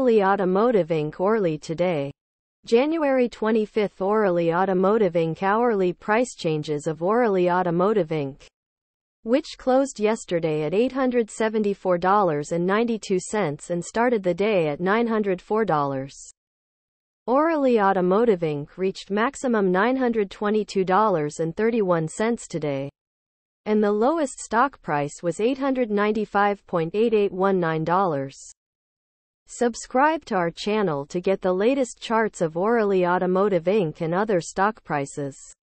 OReilly Automotive Inc. ORLY today. January 25. OReilly Automotive Inc. Hourly price changes of OReilly Automotive Inc., which closed yesterday at $874.92 and started the day at $904. OReilly Automotive Inc. reached maximum $922.31 today, and the lowest stock price was $895.8819. Subscribe to our channel to get the latest charts of OReilly Automotive Inc. and other stock prices.